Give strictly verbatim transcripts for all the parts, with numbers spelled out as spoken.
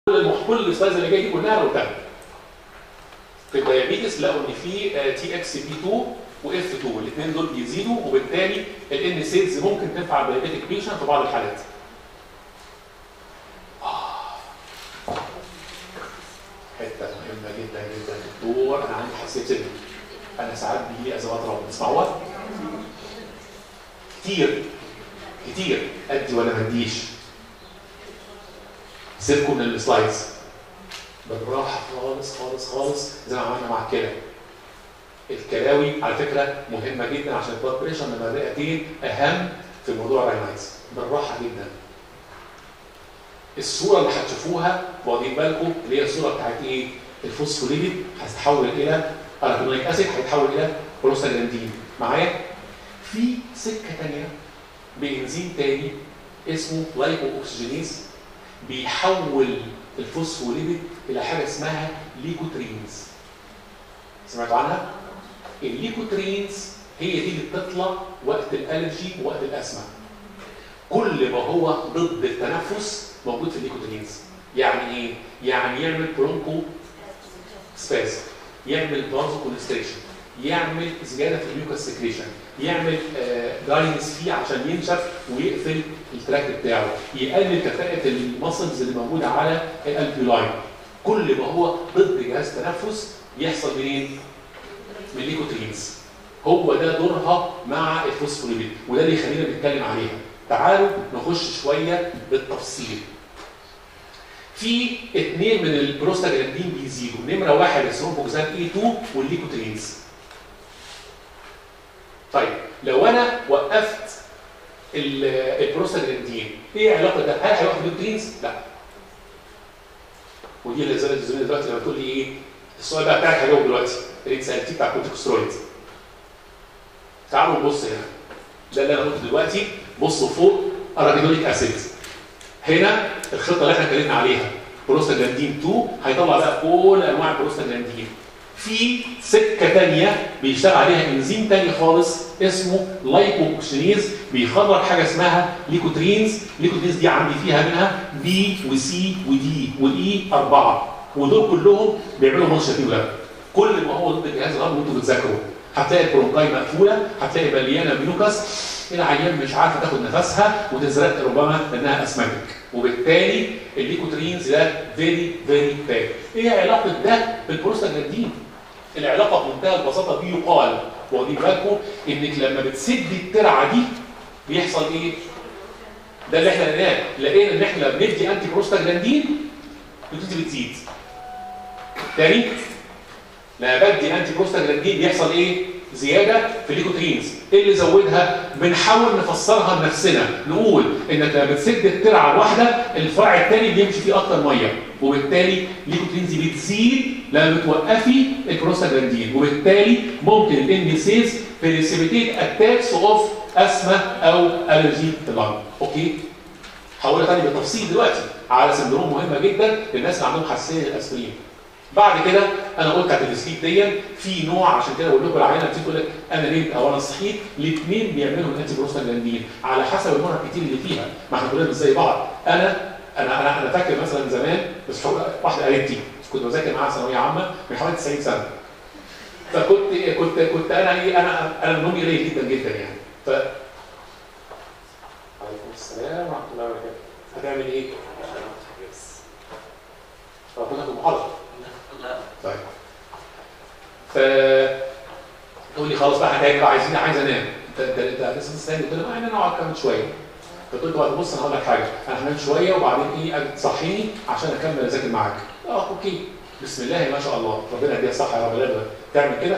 كل السلايدز اللي جايه دي كلها انا قلتها. في الدايابيتس لقوا ان في تي اكس بي اتنين واف اتنين الاثنين دول بيزيدوا، وبالتالي الان سيلز ممكن تنفع الدايابيتك بيشنت في بعض الحالات. حته مهمه جدا جدا دكتور، انا عندي حساسيه سن. انا ساعات بيجي لي ازمات ربو، تسمعوها؟ كتير كتير ادي ولا ما اديش. سيبكم من السلايدز بالراحه خالص خالص خالص زي ما عملنا مع الكلى. الكلاوي على فكره مهمه جدا عشان البلاد بريشر، لما الرئتين اهم في موضوع الراينايتس. بالراحه جدا. الصوره اللي هتشوفوها واخدين بالكم اللي هي الصوره بتاعت ايه؟ الفوسفوليبيد هتتحول الى اراكيدونيك اسيد، هيتحول الى بروستاجلاندين. معايا؟ في سكه ثانيه بانزيم ثاني اسمه لايبو اوكسجينيز بيحول الفوسفوليبيد الى حاجه اسمها ليكوترينز. سمعتوا عنها؟ الليكوترينز هي دي اللي بتطلع وقت الالرجي ووقت الاسمه. كل ما هو ضد التنفس موجود في الليكوترينز. يعني ايه؟ يعني يعمل برونكو سباز، يعمل بازو كونستريكشن، يعمل زياده في الميوكس سكريشن، يعمل داينس فيه عشان ينشف ويقفل التراك بتاعه، يقلل كفاءه المسلز اللي موجوده على الالفيولاين. كل ما هو ضد جهاز التنفس يحصل منين؟ من الليكوترينز. هو ده دورها مع الفوسفوليبيد، وده اللي يخلينا نتكلم عليها. تعالوا نخش شويه بالتفصيل. في اثنين من البروستاجلاندين بيزيدوا، نمره واحد الثرومبوكسان اي اتنين والليكوترينز. طيب لو انا وقفت البروستاجلاندين ايه علاقه ده؟ هل هيوقف الليكوترينز؟ لا. ودي اللي زالت الزميله دلوقتي لما تقول لي ايه؟ السؤال بقى بتاعك هجاوب دلوقتي، اللي انت سالتيه بتاع الكورتيكوسترويد. تعالوا نبص هنا. ده اللي انا قلته دلوقتي، بصوا فوق اراكيدونيك اسيد. هنا الخطه اللي احنا اتكلمنا عليها بروستاجلاندين اتنين هيطلع بقى كل انواع البروستاجلاندين. في سكه ثانيه بيشتغل عليها انزيم ثاني خالص اسمه لايبوكسجينيز بيخرج حاجه اسمها ليكوترينز. الليكوترينز دي عندي فيها منها بي وسي ودي والاي اربعه، ودول كلهم بيعملوا منشطين ده. كل ما هو ضد الجهاز الهضمي وانتوا بتذاكروا هتلاقي البرونكاي مقفوله، هتلاقي مليانه ميوكس، العيان مش عارفه تاخد نفسها وتزرق ربما لانها اسمنتك، وبالتالي الليكوترينز ده فيري فيري باد. ايه علاقه ده بالبروستاجلاندين؟ العلاقه بمنتهى البساطه بيقال واخدين بالكم انك لما بتسدي الترعه دي بيحصل ايه؟ ده اللي احنا لقيناه، لقينا ان احنا بندي انتي بروستاجلاندين بتبتدي بتزيد. تاني لما بدي انتي بروستاجلاندين بيحصل ايه؟ زياده في الليكوترينز. ايه اللي زودها؟ بنحاول نفسرها لنفسنا، نقول انك لما بتسد الترعه الواحده الفرع الثاني بيمشي فيه اكتر ميه، وبالتالي الليكوترينز بتزيد لما بتوقفي البروستاجلاندين، وبالتالي ممكن الان سيز بريسيبيتيت اتاكس اوف اسما او الرجي في اللنج. اوكي؟ هقولها تاني بالتفصيل دلوقتي على سندروم مهمه جدا للناس اللي عندهم حساسيه للاسبرين. بعد كده انا قلت على السليب دي في نوع، عشان كده بقول لكم العينه بتيجي تقول لك انا نمت او انا صحيت، الاثنين بيعملوا الانتي بروستاجلاندين على حسب النوع الكتير اللي فيها، ما احنا كلنا مش زي بعض. انا انا انا انا فاكر مثلا زمان بس واحده قريبتي كنت بذاكر معاها ثانويه عامه من حوالي تسعين سنه. فكنت كنت كنت انا ايه انا انا نومي قليل جدا جدا يعني. ف عليكم السلام ورحمه الله وبركاته. هتعمل ايه؟ كنت في المحاضره. طيب. ف تقول لي خلاص بقى هتاكل عايزين عايز انام. انت انت لسه مستني؟ قلت له انا اقعد كمان شويه. فقلت له بص انا هقول لك حاجه، انا هنام شويه وبعدين ايه تصحيني عشان اكمل اذاكر معاك. اه اوكي. بسم الله ما شاء الله، ربنا يديها الصحه يا رب. تعمل كده؟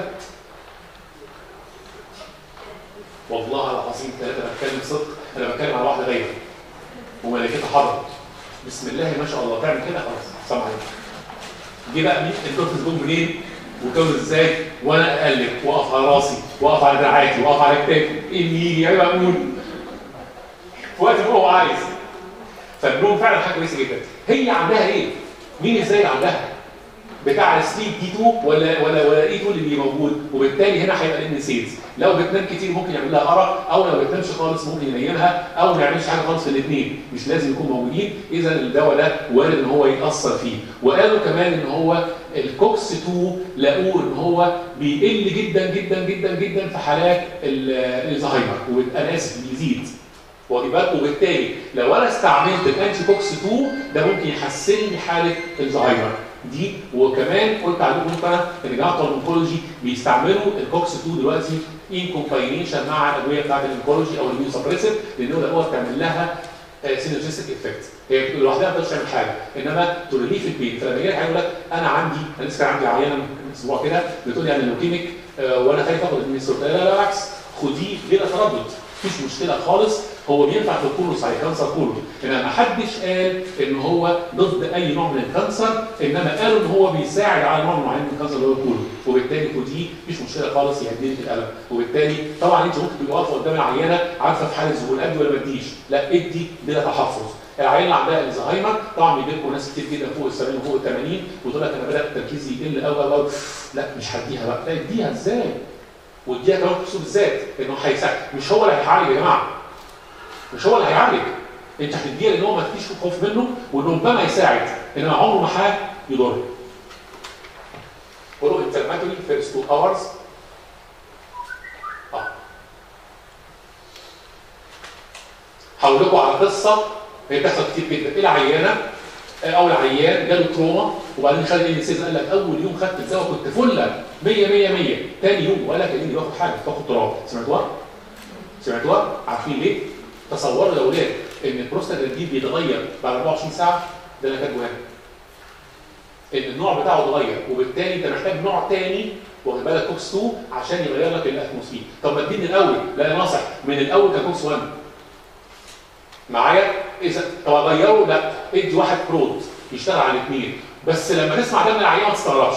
والله العظيم ثلاثه انا بتكلم صدق، انا بتكلم على واحده غيري وملكتها حضر. بسم الله ما شاء الله تعمل كده خلاص سامع عليك. جه بقى مين الدكتور جم منين وكون ازاي وانا اقلب واقف على راسي واقف على دراعاتي واقف على كتافي، ايه اللي يجي يا مأمون في وقت ما هو عايز. فالنوم فعلا حاجه كويسه جدا. هي عندها ايه؟ مين ازاي عندها؟ بتاع السليب دي اتنين ولا ولا ولا اي اتنين اللي موجود، وبالتالي هنا هيبقى الان سيلز. لو بتنام كتير ممكن يعمل لها ارق، او لو بتنامش خالص ممكن ينيمها، او ما يعملش حاجه خالص في الاثنين، مش لازم يكونوا موجودين. اذا الدواء ده وارد ان هو ياثر فيه. وقالوا كمان ان هو الكوكس اتنين لقوه ان هو بيقل جدا جدا جدا جدا في حالات الزهايمر، وانا اسف بيزيد. واخد بالك؟ وبالتالي لو انا استعملت الانتي كوكس اتنين ده ممكن يحسن لي حاله الزهايمر دي. وكمان قلت عليكم انت ان جماعه الانكولوجي بيستعملوا الكوكس اتنين دلوقتي ان كومباينيشن مع الادويه بتاعت الانكولوجي او الميو سبريسيف، لان هو بتعمل لها سينرجستيك افكت. هي لوحدها ما تقدرش تعمل حاجه، انما تريليف البين. فلما يجي هيقول لك انا عندي انا لسه عندي عيانه من اسبوع كده بتقول لي انا لوكيميك آه وانا خايف اخد الميستر. لا لا بالعكس، خديه بلا تردد، مفيش مشكله خالص. هو بينفع في الكولون صحيح، كانسر كولون، انما ما حدش قال ان هو ضد اي نوع من الكانسر، انما قالوا ان هو بيساعد على نوع معين من الكانسر اللي هو الكولون، وبالتالي خديه مفيش مشكله خالص، يهدي لك الالم. وبالتالي طبعا انت ممكن تبقى واقفه قدام العيانه عارفه في حاله ذهول ادي ولا ما اديش، لا ادي بلا تحفظ. العيان اللي عندها الزهايمر طبعا بيجي لكم ناس كتير جدا فوق ال سبعين وفوق ال ثمانين وتقول لك انا بدات تركيزي يقل قوي قوي، لا مش هديها بقى، لا اديها ازاي؟ واديها كمان خصوص بالذات انه هيساعد، مش هو اللي هيعالج يا جماعه. مش هو اللي هيعالج، انت هتديها لان هو ما فيش خوف منه وانه ربما يساعد، انما عمره ما هيضر. قولوا انفلاماتوري فيرست اتنين اورز. اه هقول لكم على قصه هي بتحصل كتير جدا. العيانه او العيان جاله تروما وبعدين خد الانسيز، قال لك اول يوم خدت الدواء كنت فله مية مية مية، ثاني يوم وقال لك اني باخد حاجه باخد تراب. سمعتوها؟ سمعتوها؟ عارفين ليه؟ تصوروا يا اولاد ان البروستاجلاندين بيتغير بعد أربعة وعشرين ساعه، ده اللي كاتبه هنا. ان النوع بتاعه اتغير وبالتالي انت محتاج نوع ثاني واخد بالك كوكس اتنين عشان يغير لك الاتموسفير. طب ما تديني الاول، لا ناصح من الاول ككوكس واحد. معايا؟ اذا طب اغيره؟ لا ادي واحد برود يشتغل على الاثنين، بس لما تسمع ده من العيان ما تستغربش.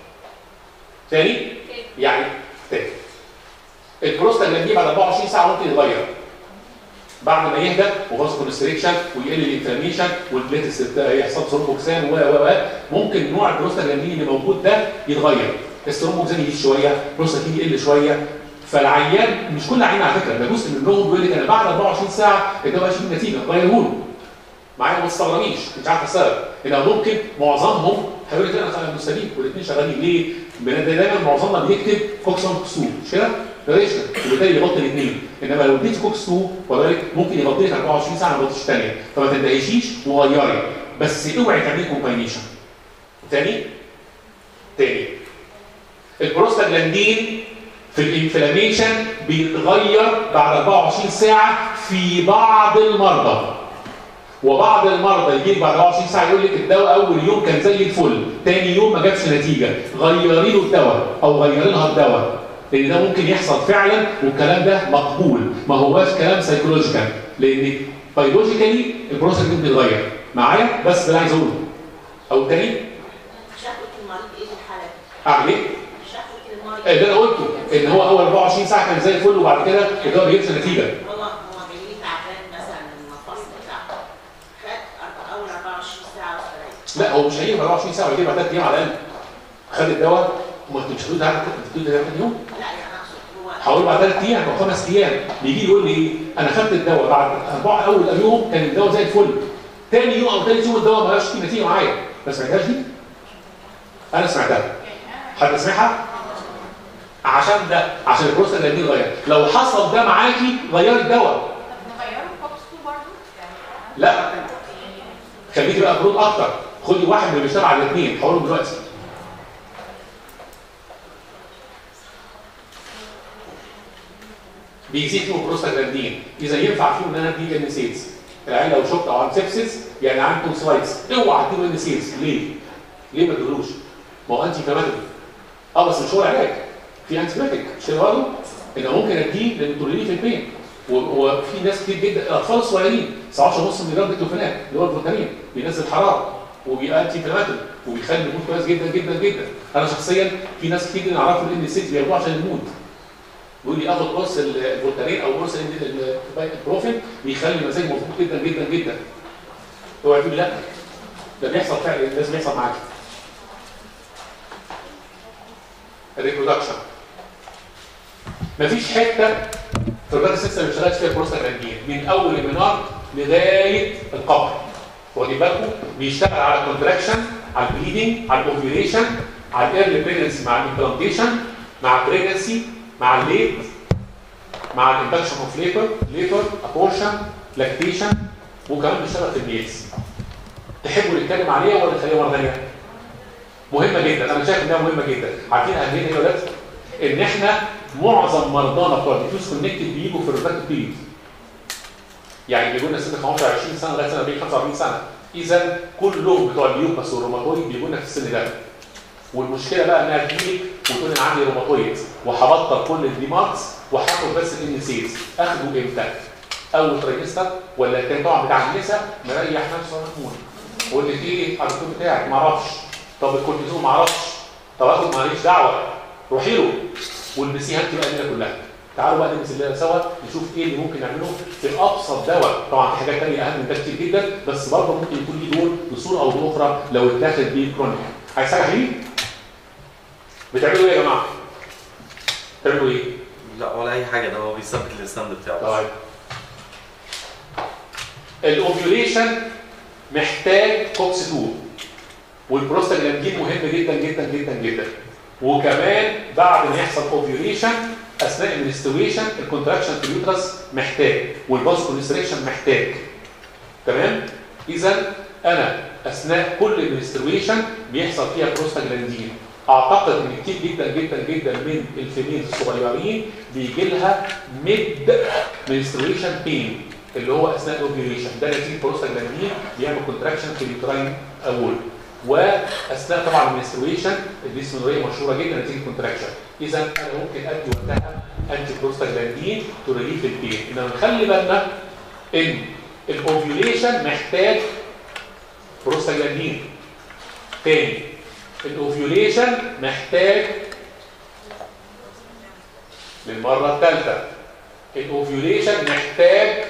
ثاني؟ يعني تاني. البروستاجلاندين بعد أربعة وعشرين ساعه ممكن يتغير. بعد ما يهدى وغاز كونستريكشن ويقل الانفلاميشن والبليتس يحصل ثرومبوكسان و و و ممكن نوع البروستاجلاندين اللي موجود ده يتغير. الثرومبوكسان يزيد شويه، البروستاجلاندين يقل شويه. فالعيان مش كل عيان على فكره، ده جزء منهم بيقول لك انا بعد أربعة وعشرين ساعه الدواء مش فيه نتيجه، غيره له. معايا ما تستغربيش، مش عارف السبب. انما ممكن معظمهم هيقول لك انا مستفيد والاثنين شغالين ليه؟ دايما معظمنا بيكتب كوكس واحد كوكس اتنين مش كده؟ ريشن وبالتالي يغطي الاثنين، انما لو اديت كوكس اتنين وذلك ممكن يغطي لك أربعة وعشرين ساعه ما يغطيش الثانيه، فما تندهشيش وغيري، بس اوعي تعملي كومباينيشن. تاني؟ تاني. البروستاجلاندين في الانفلاميشن بيتغير بعد أربعة وعشرين ساعه في بعض المرضى. وبعض المرضى يجي بعد أربعة وعشرين ساعه يقول لك الدواء اول يوم كان زي الفل، ثاني يوم ما جابش نتيجه، غيري له الدواء او غيري لها الدواء. لان ده ممكن يحصل فعلا والكلام ده مقبول، ما هواش كلام سايكولوجيكال، لان بيولوجيكالي البروستاجلاندين بيتغير. معايا؟ بس ده اللي عايز اقوله. او تاني؟ شكوى المريض ايه في الحاله؟ اعمل ايه؟ شكوى المريض اللي انا قلته ان هو اول أربعة وعشرين ساعه كان زي الفل وبعد كده الدواء ما بيجيبش نتيجه. هو هو جاي تعبان مثلا من المفاصل بتاعته، خد اول أربعة وعشرين ساعه وثلاث. لا هو مش هيجي أربعة وعشرين ساعه، هيجي بعد ثلاث ايام على الاقل. خد الدواء وما انتوا مش هتقولوا ده انتوا بتقولوا ده ثاني يوم؟ لا يعني اقصد هو هقول بعد ثلاث ايام او خمس ايام بيجي يقول لي ايه؟ انا خدت الدواء بعد اربعه اول يوم كان الدواء زي الفل. ثاني يوم او ثالث يوم الدواء ما بقاش فيه نتيجه معايا. ما سمعتهاش دي؟ انا سمعتها. حد سمعها؟ عشان ده عشان البروستاجلاندين اتغير. لو حصل ده معاكي غيري الدواء. طب نغيره كوكس اتنين برضه؟ لا خليكي بقى برود اكتر، خدي واحد من اللي بيشتغل على الاثنين، هقولهم دلوقتي. بيزيد فيهم بروستاجلاندين، اذا ينفع فيهم ان انا ادي ان سيلز. العيال لو شفت او عن سيبسيس يعني عنده تونسلايتس اوعى تديله ان سيلز. ليه؟ ليه ما تديلوش؟ ما هو انتي انفلاماتوري. اه بس مش هو العلاج، في انتي بايوتيك مش كده برضه؟ انا ممكن اديه لان توليني في البين. وفي ناس كتير جدا الاطفال الصغيرين تسعتاشر ونص ملي جرام ديكلوفيناك اللي هو الفولتارين بينزل حراره وبيبقى انتي انفلاماتوري وبيخلي المود كويس جدا جدا جدا. انا شخصيا في ناس كتير جدا اعرفهم الان سيلز بياخدوه عشان المود. بيقول لي اخد قرص الفولتارين او قرص البروفين بيخلي مزاجي مظبوط جدا جدا جدا. اوعى تقول لا ده بيحصل فعلا، لازم يحصل معاك. الريبرودكشن. مفيش حته في الريبرودكتيف سيستم ما بيشتغلش فيها البروستاجلاندين من اول المنار لغايه القبر. واخدين بالكم؟ بيشتغل على الكونتراكشن، على البليدنج، على الاوفيوليشن، على الايرلي بريجنسي مع الامبلانتيشن، مع البريجنسي، مع الليت، مع الانفكشن اوف ليبر، ليبر، ابورشن، لاكتيشن، وكمان بيشتغل في الميلز. تحبوا نتكلم عليها ولا نخليها مره ثانيه؟ مهمه جدا، انا شايف انها مهمه جدا. عارفين اهميتها ايه يا ولاد؟ ان احنا معظم مرضانا بتوع الديفيوز كونكتد بيجوا في الريفراكتيف بيريد. يعني بيجوا لنا سن خمسة وعشرين سنه لغايه سنه أربعين خمسة وأربعين سنه. اذا كلهم بتوع اليوباس والروماتويد بيجوا لنا في السن ده. والمشكله بقى انها تجيلك وتقول انا عندي روماتويد وهبطل كل الديماركس وهاخد بس الان سيز. اخده امتى؟ اول تريمستر ولا الثاني؟ طبعا بتاع النساء مريح نفسه محمود. قول لي ايه على الدكتور بتاعك؟ ما اعرفش. طب الكورتيزون ما اعرفش. طب اخد ماليش دعوه. روحي له والبسيها انت بقى الليله كلها. تعالوا بقى نلبس الليله سوا نشوف ايه اللي ممكن نعمله في ابسط دواء. طبعا في حاجات ثانيه اهم من ده كتير جدا، بس برضه ممكن يكون ليه دور بصوره او باخرى لو اتاخد بيه كرونيك. عايز حاجه حبيبي؟ بتعملوا ايه يا جماعه؟ بتعملوا ايه؟ لا ولا اي حاجه، ده هو بيثبت الستاند بتاعه. طيب الاوفيوليشن محتاج كوكس اتنين، والبروستاجلاندين مهم جدا جدا جدا جدا. وكمان بعد ما يحصل اوفيوليشن اثناء المنسترويشن الكونتراكشن في اليوترس محتاج، والباز كونستريكشن محتاج. تمام؟ اذا انا اثناء كل المنسترويشن بيحصل فيها بروستاجلاندين. اعتقد ان كتير جدا جدا جدا من الفيميل الصغيرين بيجي لها ميد منسترويشن بين اللي هو اثناء الاوفيوليشن، ده نتيجه بروستاجلاندين بيعمل كونتراكشن في اليوتراين اول. واثناء طبعا المنسترويشن الديسمنوريا مشهوره جدا نتيجه كونتراكشن. اذا انا ممكن ادي وقتها انتي بروستاجلاندين تو ريليف البين. انما نخلي بالنا ان الاوفيوليشن محتاج بروستاجلاندين. تاني الاوفيوليشن محتاج للمره الثالثه الاوفيوليشن محتاج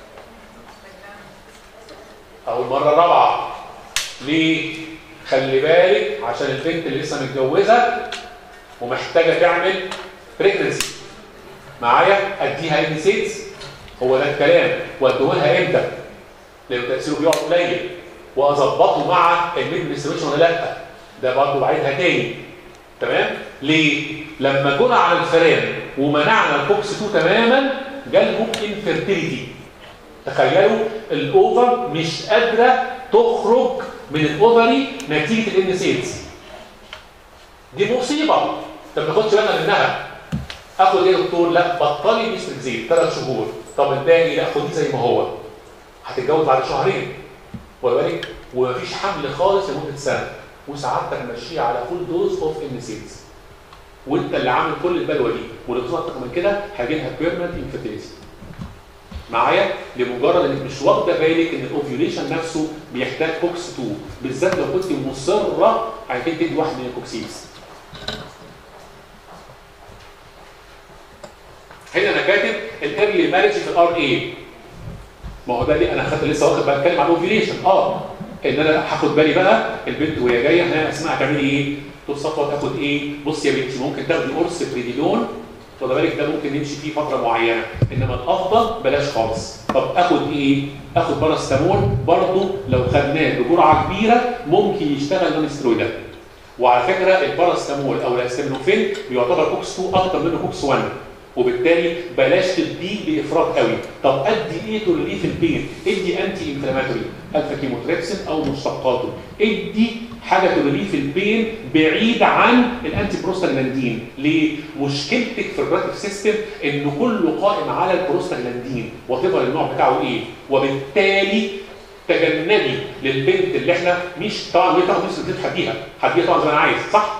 او المره الرابعه. ليه؟ خلي بالك عشان البنت اللي لسه متجوزه ومحتاجه تعمل بريجنسي معايا اديها ان سيتس. هو ده الكلام. واديهولها امتى؟ لو تاثيره بيقعد قليل. واظبطه مع الميد منستريشن ولا لا؟ ده برضه بعيدها تاني. تمام؟ ليه؟ لما جينا على الفئران ومنعنا الكوكس اتنين تماما جالهم انفيرتيليتي. تخيلوا الاوفر مش قادره تخرج من الاوفري نتيجه الان سيلز. دي مصيبه. طب ما ناخدش بالنا منها. اخد ايه يا دكتور؟ لا بطلي ميستريكزيت ثلاث شهور. طب الباقي لا خديه زي ما هو. هتتجوز بعد شهرين. واخد بالك؟ ومفيش حمل خالص لمده سنه. وسعادتك ماشيه على فول دوز اوف ان سيلز. وانت اللي عامل كل البلوه دي، ولو اكتر من كده هيجي لها بيرمننت انفيرتيليتي. معايا؟ لمجرد انك مش واخده بالك ان الاوفيوليشن نفسه بيحتاج كوكس اتنين، بالذات لو كنت مصره على انك تدي واحد من الكوكسيز. هنا انا كاتب الايرلي مارج في الار اي. ما هو ده اللي انا خدت لسه واخد بتكلم عن الاوفيوليشن. اه ان انا هاخد بالي بقى البنت وهي جايه ها اسمها هتعملي ايه؟ تقول صفوه تاخد ايه؟ بص يا بنتي ممكن تاخدي قرص بريديلون. خد بالك ده ممكن نمشي فيه فتره معينه، انما الافضل بلاش خالص. طب اخد ايه؟ اخد باراستامول برضه لو خدناه بجرعه كبيره ممكن يشتغل نون ستيرويدال. وعلى فكره الباراستامول او الاستامينوفين بيعتبر كوكس اتنين اكتر منه كوكس واحد، وبالتالي بلاش تديه بافراط قوي. طب ادي ايه تريليف البين؟ ادي انتي انفلاماتوري الفا كيموتريبسين او مشتقاته. ادي حاجه تريليف البين بعيد عن الانتي بروستاجلاندين. ليه؟ مشكلتك في الريبرودكتيف سيستم انه كله قائم على البروستاجلاندين وتفضل النوع بتاعه ايه، وبالتالي تجنبي للبنت اللي احنا مش طبعا وهي تاخد نفس البنت هديها هديها طبعا زي ما انا عايز، صح؟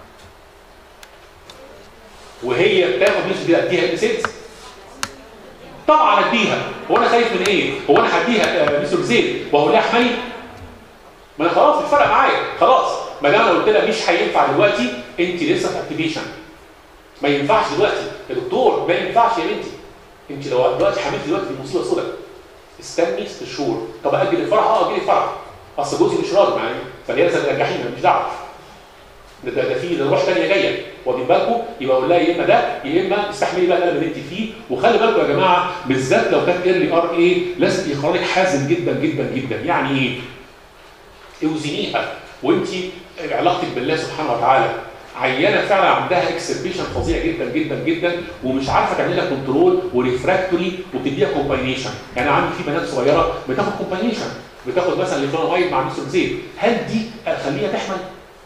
وهي بتاخد نفس دي اديها ان سيلز طبعا اديها. هو انا خايف من ايه؟ هو انا هديها ميثوكسيل واقول لها احملي؟ ما انا خلاص مش فارقه معايا خلاص. ما دام انا قلت لها مش هينفع دلوقتي انت لسه في اكتيفيشن. ما ينفعش دلوقتي يا دكتور، ما ينفعش يا بنتي. انت لو دلوقتي حملتي دلوقتي في مصيبه سوداء. استني ست شهور. طب اجل الفرح؟ اه اجل الفرح. اصل جوزي مش راضي معايا فلازم ترجعيني ماليش دعوه. ده ده, ده في ده روح ثانيه جايه، واخدين بالكم؟ يبقى اقول لها يا اما ده يا اما استحملي بقى الالم اللي انت فيه، وخلي بالكم يا جماعه بالذات لو كانت ايرلي ار اي لازم يخرجك حازم جدا جدا جدا. يعني ايه؟ اوزنيها وانت علاقتك بالله سبحانه وتعالى عيانه فعلا عندها اكسبريشن فظيع جدا جدا جدا ومش عارفه تعمل لها كنترول وريفراكتوري وبتديها كومباينيشن. يعني عندي في بنات صغيره بتاخد كومباينيشن، بتاخد مثلا ليفلوناميد مع ميثوتريكسيت، هل دي اخليها تحمل؟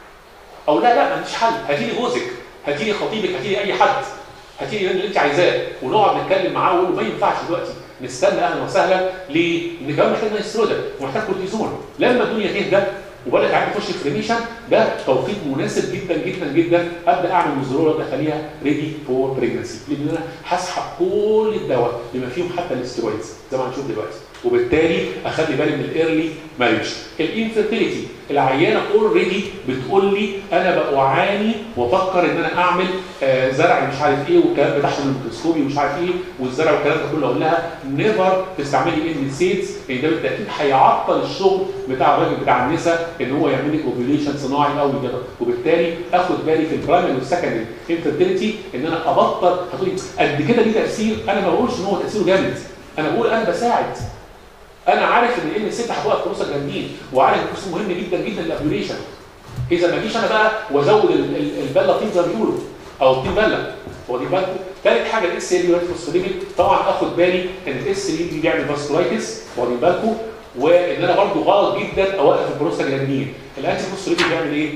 او لا لا مفيش حل، هاتي لي جوزك، هاتي لي خطيبك، هاتي لي اي حد، هاتي لي اللي انت عايزاه ونقعد نتكلم معاه ونقول له ما ينفعش دلوقتي، نستنى اهلا وسهلا. ليه؟ ان كمان محتاج نيسترودل ومحتاج كورتيزون. لما الدنيا تهدى وبدات عندي تخش في ريميشن ده توقيت مناسب جدا جدا جدا ابدا اعمل وزرور وابدا اخليها ريدي فور بريجنسي، لان انا هسحب كل الدواء بما فيهم حتى الاسترويدز زي ما هنشوف دلوقتي، وبالتالي اخلي بالي من الايرلي ماريج. الانفيرتيليتي العيانه اوريدي بتقول لي انا بعاني وافكر ان انا اعمل آه زرع مش عارف ايه والكلام بتاعهم الميكروسكوبي ومش عارف ايه والزرع والكلام ده كله، اقول لها نيفر تستعملي ان سيدز لان ده بالتاكيد هيعطل الشغل بتاع الراجل بتاع النساء ان هو يعمل لك اوفيوليشن صناعي او كده، وبالتالي اخد بالي في البرايمري والسكندري انفيرتيليتي ان انا ابطل. هتقولي قد كده ليه تاثير؟ انا ما بقولش ان هو تاثيره جامد، انا بقول انا بساعد. انا عارف ان الام ست هتوقف فلوسها جامدين وعارف ان الفلوس مهم جدا جدا للابيوليشن. اذا ما جيش انا بقى وازود البله طين زي ما بيقولوا او الطين بله، واخدين بالكم؟ ثالث حاجه الاس ال فوسفوليبيد، طبعا اخد بالي ان الاس ال بيعمل فاسكولايتس، واخدين بالكم؟ وان انا برضو غلط جدا اوقف البروستاجلاندين. الانتي فوسفوليبيد بيعمل ايه؟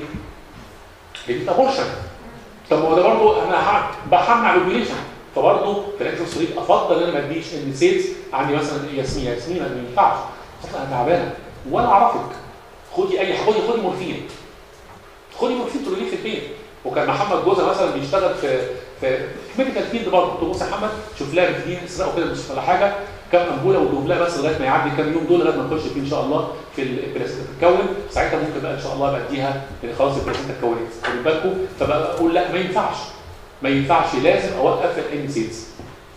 بيدي ابورشن. طب ما هو ده برضو انا بحمل على الاوبيوليشن، فبرضه في الانتي افضل ان انا ما اديش ان سيلز. عندي مثلا ياسمين ياسمين ما ينفعش اصلا انا تعبانه ولا اعرفك، خدي اي خدي خدي مورفين، خدي مورفين تقولي في البيت. وكان محمد جوزها مثلا بيشتغل في في ميديكال فيلد برضه، قلت له بص يا محمد شوف لها بتدين اسرقوا كده مش ولا حاجه كام امبوله ودوب لها بس لغايه ما يعدي كام يوم دول لغايه ما نخش فيه ان شاء الله في البلاسينتا تتكون، ساعتها ممكن بقى ان شاء الله بقى اديها خلاص البلاسينتا اتكونت، خدوا بالكم. فبقى اقول لا ما ينفعش ما ينفعش لازم اوقف الان سيلز.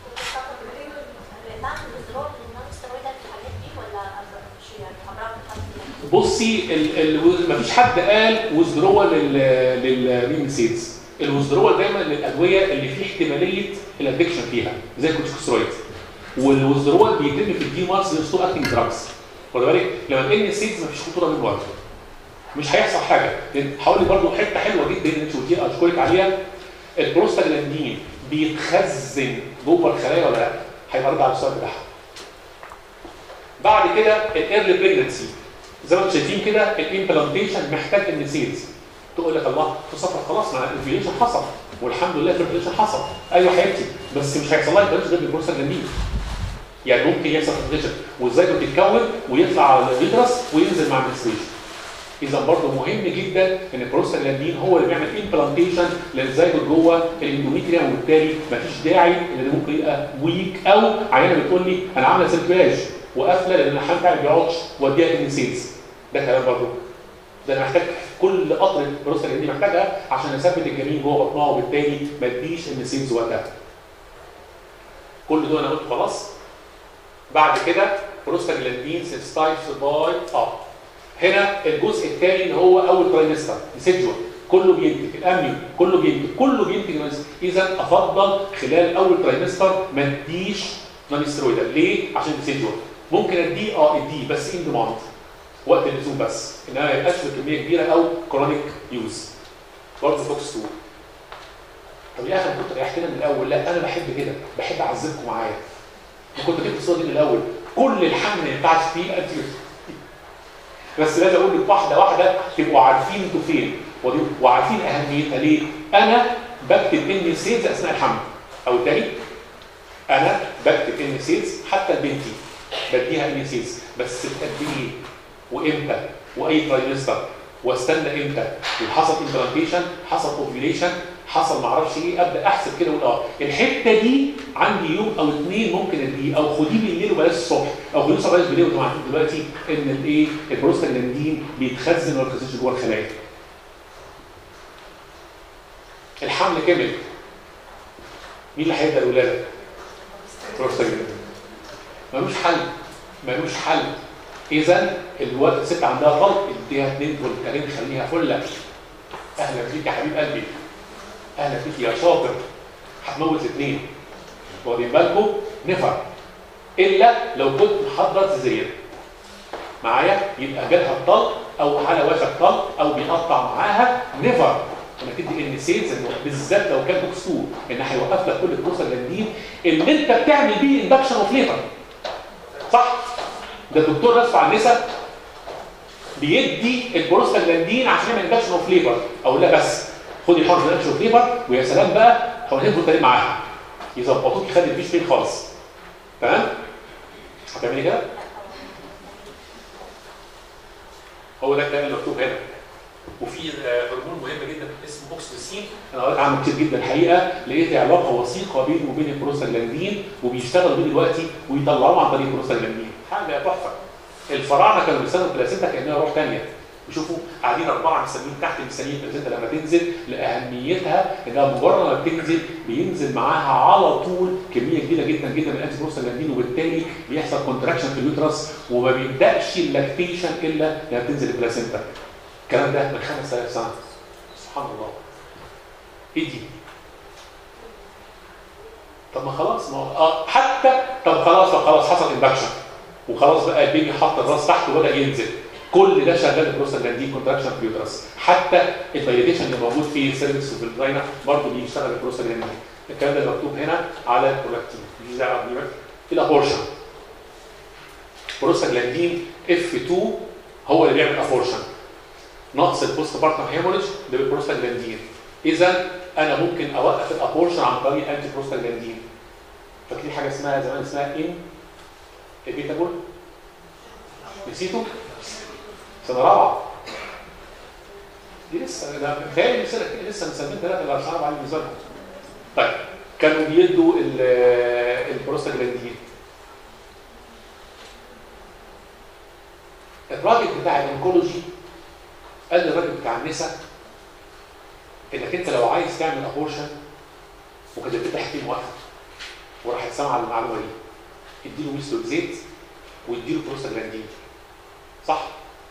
بصي مفيش حد قال وذرول للمين سيلز، الوذرول دايما للادويه اللي فيه احتماليه الادكشن فيها زي الكورتيكوسترويد، والوذرول بيتم في الدي مارس للستو اكتنج دراجز. خد بالك لما الان سيلز مفيش خطوره من برضه مش هيحصل حاجه. هقول لك برضه حته حلوه جدا انت قلتيها اشكرك عليها، البروستاجلاندين بيتخزن جوه الخلايا ولا لا؟ هيبقى ارجع للسؤال بتاعها. بعد كده الايرلي بريجنسي زي ما انتم شايفين كده الامبلانتيشن محتاج ان سيلز. تقول لك الله في صفر خلاص مع الانفليشن حصل والحمد لله الانفليشن حصل، ايوه حياتي بس مش هيحصل لها انفليشن غير بالبروستاجلاندين. يعني ممكن يحصل انفليشن وازاي بتتكون ويطلع على الفيترس وينزل مع المنستريشن. اذا برضه مهم جدا ان البروستاجلاندين هو اللي بيعمل امبلانتيشن للزيجوت جوه الاندوميتريوم، وبالتالي مفيش داعي ان ممكن يبقى ويك او عيانه بتقول لي انا عامله سيركيلاج وقافله لان الحمل بتاعي ما بيقعدش واديها ان سيلز. ده كلام برضه ده انا محتاج كل قطره بروستاجلاندين محتاجها عشان اثبت الجنين جوه بطنها، وبالتالي ما اديش ان سيلز وقتها. كل دول انا قلت خلاص. بعد كده بروستاجلاندين سيستايفز باي اب. هنا الجزء الثاني اللي هو اول ترايمستر ديسيدجوال كله بينتج، الامنيو كله بينتج كله بينتج. اذا افضل خلال اول ترايمستر ما اديش نون ستيرويدال. ليه؟ عشان ديسيدجوال. ممكن اديه اه اديه بس ان ديماند وقت اللزوم بس، انما ما يبقاش بكميه كبيره او كرونيك يوز. برضه فوكس تو. طب يا اخي كنت ريحتنا من الاول، لا انا بحب كده، بحب اعذبكم معايا. كنت جبت الصوره دي من الاول، كل الحمل ما ينفعش فيه انتي بس لازم اقول لك واحده واحده تبقوا عارفين انتوا فين وعارفين اهميتها. ليه؟ انا بكتب ان سيلز اثناء الحمل او التاني انا بكتب ان سيلز حتى لبنتي بديها ان سيلز، بس قد ايه وامتى واي ترايمستر واستنى امتى وحصل امبلانتيشن حصل اوفيوليشن حصل معرفش ايه، ابدا احسب كده واقول اه الحته دي عندي يوم او اثنين ممكن اديه، او خديه بالليل وبلاش الصبح، او خديه الصبح بلاش بالليل. وانتم عارفين دلوقتي ان الايه البروستاجلاندين بيتخزن ولا بيتخزنش جوه الخلايا. الحمل كمل مين اللي هيبدا الولاده؟ بروستاجلاندين. ملوش حل ملوش حل. اذا الوقت الست عندها طلق اديها اثنين فولتارين خليها فله اهلا فيك يا حبيب قلبي، اهلا فيك يا شاطر، هتموت الاثنين. واخدين بالكم؟ نفر الا لو كنت محضر سيزيريان معايا، يبقى جالها الطلق او حاله واخد طلق او بيقطع معاها نفر. انا كدي ان سيلز بالذات لو كان بوكس تو ان هيوقف لك كل البروستاجلاندين اللي انت بتعمل بيه اندكشن اوف ليبر. صح؟ ده الدكتور نفسه على النساء بيدي البروستاجلاندين عشان يعمل اندكشن اوف ليبر، اقول لها بس خدي حرف اندكشن اوف ليبر ويا سلام بقى حوالين فولتارين معاها يظبطوك يخلي الفيش فين خالص. تمام؟ هتعملي كده؟ هو ده الكلام اللي مكتوب هنا. وفي هرمون مهم جدا اسمه اوكسيتوسين، انا قريت عنه كتير جدا الحقيقه، لقيت علاقه وثيقه بينه وبين البروستاجلاندين وبيشتغلوا بيه دلوقتي ويطلعوه عن طريق البروستاجلاندين، حاجه تحفه. الفراعنه كانوا بيستخدموا البلاسينتا كانها روح ثانيه. وشوفوا قاعدين اربعه مسمين تحت مسمين البلاسينتا لما تنزل لاهميتها انها مجرد ما بتنزل بينزل معاها على طول كميه كبيره جدا جدا من الانتي بروستاجلاندين، وبالتالي بيحصل كونتراكشن في اليوترس وما بيبداش اللاكتيشن الا لما بتنزل البلاسينتا. الكلام ده من خمس آلاف سنه. سبحان الله. ايه دي؟ طب ما خلاص، ما اه حتى طب خلاص طب خلاص حصل اندكشن وخلاص بقى البيبي حط الراس تحت وبدا ينزل، كل ده شغال البروستاجلاندين كونتراكشن في اليوترس، حتى الدايليتيشن اللي موجود في السيرفكس وفي الفاجينا برضه بيشتغل البروستاجلاندين. الكلام ده مكتوب هنا على البرولاكتين. دي دعوه بيه الابورشن. بروستاجلاندين اف اتنين هو اللي بيعمل ابورشن. نقص البوست بارتم هيموريج بالبروستاجلاندين. اذا انا ممكن اوقف الابورشن عن طريق انتي بروستاجلاندين. فاكرين حاجه اسمها زمان اسمها ان البيتابول؟ نسيتوا؟ سنه رابعه. دي لسه ده بتهيألي لسه لسه من سنتين ثلاثه اللي صعب على الميزان. طيب كانوا بيدوا البروستاجلاندين. الراجل بتاع الانكولوجي قال للراجل بتاع النساء انك انت لو عايز تعمل ابورشن وكانت البنت حكيم واقفه وراحت سامعه على المعلومه دي، اديله ميسلو زيت واديله بروستاجلاندين. صح؟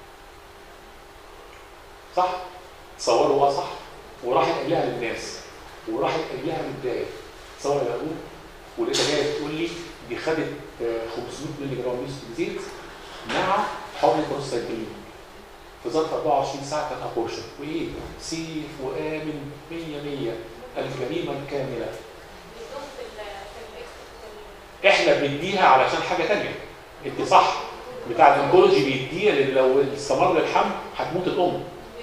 صح؟ تصوروا اه صح؟ وراحت قايلها للناس وراحت قايلها للبدايه. تصور يا ابوه ولقيتها جايه تقول لي دي خدت خمسمية مللي جرام ميسلو زيت مع حقن بروستاجلاندين في ظرف أربعة وعشرين ساعه كان ابورشن، وايه؟ سيف وامن مية مية، الجريمه الكامله. احنا بنديها علشان حاجه ثانيه. انت صح، بتاع الانكولوجي بيديها لان لو استمر الحمل هتموت الام.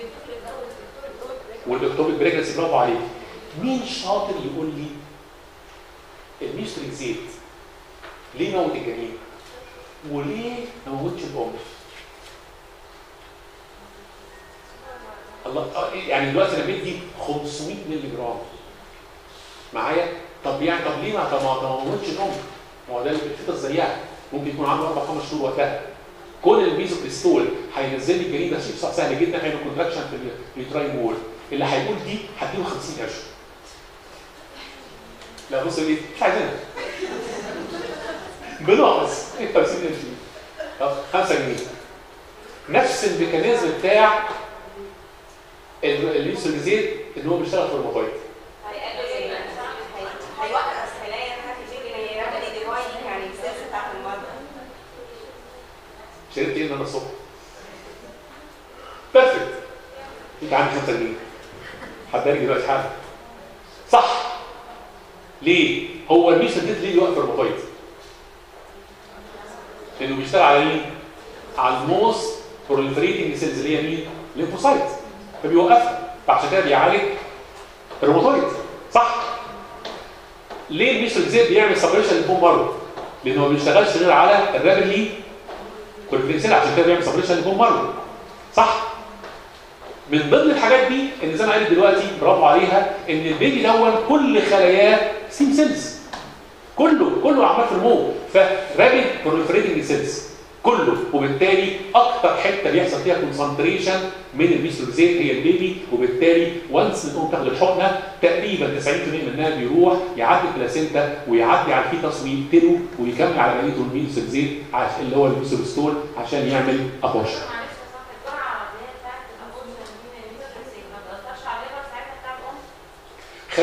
والدكتور البريجنسي برافو عليك. مين شاطر يقول لي الميستريك زيت ليه موت الجنين؟ وليه ما موتش الام؟ الله يعني دلوقتي انا بدي خمسمية مللي جرام معايا، طب يعني طب ليه ما طب ما موتش الام؟ ما هو ده الفيتس زيها ممكن يكون عنده اربع خمس شهور وقتها. كل الميزوكريستول هينزل لي الجنين ده شيء سهل جدا، هيعمل كونتراكشن في اليوتراين وول. اللي هيقول دي هديله خمسين قرش. لا بص ايه مش عايزينها بناقص خمسين قرش طب خمسة جنيه. نفس الميكانيزم بتاع الليسوليزيت ان هو بيشتغل في الروماتويد. هيوقف الخلايا بتاعت البيبي اللي هي رابيدلي ديفايدنج يعني السيلز بتاعت المرضى. شربت ايه النهارده الصبح؟ بيرفكت. انت عندك خمسة جنيه. هتداري دلوقتي حاجه. صح. ليه؟ هو الليسوليزيت ليه يوقف الروماتويد؟ لانه بيشتغل على مين؟ على الموست بروليفريتنج سيلز اللي هي مين؟ الليمفوسايت. فبيوقفها، فعشان كده بيعالج الروماتويد. صح؟ ليه الميثوكسيد بيعمل سبريشن للبون مارو؟ لانه ما بيشتغلش غير على الرابيدلي كوليفرينسيل، عشان كده بيعمل سبريشن للبون مارو. صح؟ من ضمن الحاجات دي ان زي ما قالت دلوقتي برافو عليها ان البيبي دون كل خلاياه سيم سيلز. كله كله عمال في النمو، فرابيد بروليفريتنج سيلز كله، وبالتالي اكتر حته بيحصل فيها كونسنتريشن من الميثوكسيد هي البيبي، وبالتالي وانس الام تاخد الحقنه تقريبا تسعين بالمية منها بيروح يعدي البلاسينتا ويعدي على الفيتس ويقتله ويكمل على بقيه الميثوكسيد اللي هو الميثوكستول عشان يعمل ابورشن.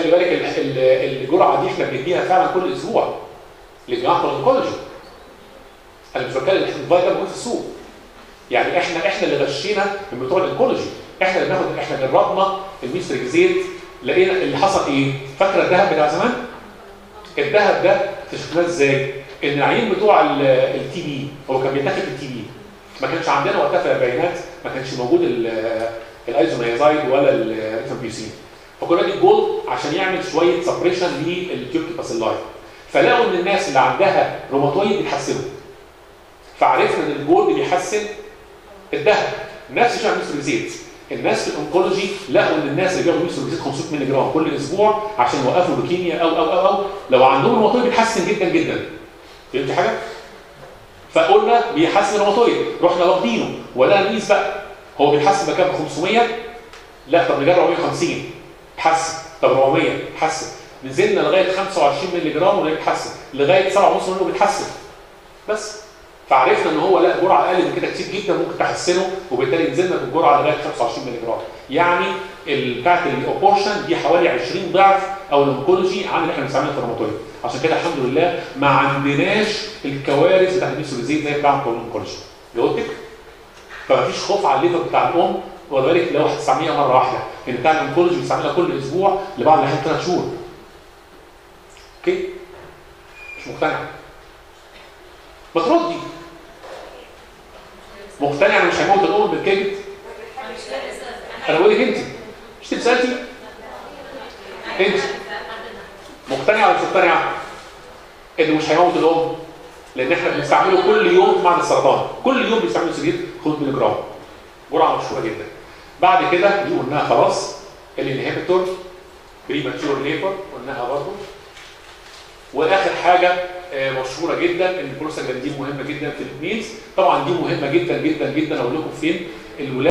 خلي بالك ال- ال- الجرعه دي احنا بنديها فعلا كل اسبوع لجماعه الانكولوجي. انا مش بتكلم الفايتامين موجود في السوق. يعني احنا احنا اللي غشينا من بتوع الانكولوجي، احنا اللي بناخد احنا جربنا الميستريكزيت لقينا اللي حصل ايه؟ فاكره الذهب بتاع زمان؟ الذهب ده اكتشفناه ازاي؟ ان العيين بتوع التي بي هو كان بيتاخد التي بي ما كانش عندنا وقتها في البيانات ما كانش موجود الايزونيازايد ولا الريفامبيوسين، فكنا ندي الجولد عشان يعمل شويه سبريشن للتيوبتيك باسيلاي، فلاقوا ان الناس اللي عندها روماتويد بيتحسنوا، فعرفنا ان الجولد بيحسن الذهب. نفس الشيء الميثروكسيت، الناس في الانكولوجي لقوا ان الناس اللي بياخدوا ميثروكسيت خمسمية مللي جرام كل اسبوع عشان يوقفوا لوكيميا او او او او لو عندهم روماتويد بيتحسن جدا جدا. فهمتي حاجه؟ فقلنا بيحسن الروماتويد، رحنا واخدينه ولا نقيس بقى هو بيتحسن بكام؟ خمسمية؟ لا طب نجرب أربعمية وخمسين تحسن، طب أربعمية تحسن، نزلنا لغايه خمسة وعشرين مللي جرام ولا بيتحسن، لغايه سبعة ونص منه بيتحسن. بس فعرفنا ان هو لا جرعه اقل من كده كتير جدا ممكن تحسنه، وبالتالي نزلنا بالجرعه لغايه خمسة وعشرين مللي جرام. يعني بتاعت الاوبورشن دي حوالي عشرين ضعف او الانكولوجي عن اللي احنا بنستعمله في الروماتويد. عشان كده الحمد لله ما عندناش الكوارث بتاعت الميثروكسيت زي بتاعت الانكولوجي. جاوبتك؟ فمفيش خوف على الليفر بتاع الام، وذلك لو هتستعمليها مره واحده، ان بتاع الانكولوجي بيستعملها كل اسبوع لبعض الاحيان ثلاث شهور. اوكي؟ مش مقتنع؟ ما تردي. مقتنع انه مش هيموت الام بالكبد؟ انا بقول لك انت مش تسالتي؟ انت مقتنعه ولا مش مقتنعه؟ انه مش هيموت الام؟ لان احنا بنستعمله كل يوم في معمل السرطان، كل يوم بنستعمله سرير خمسمية مللي جرام، جرعه مشهوره جدا. بعد كده دي قلناها خلاص، الانهبيتور بريماتشور ليبر قلناها برضه. واخر حاجه مشهوره جدا ان البروستاجلاندين مهمه جدا في التمييز، طبعا دي مهمه جدا جدا جدا. اقول لكم فين الولاد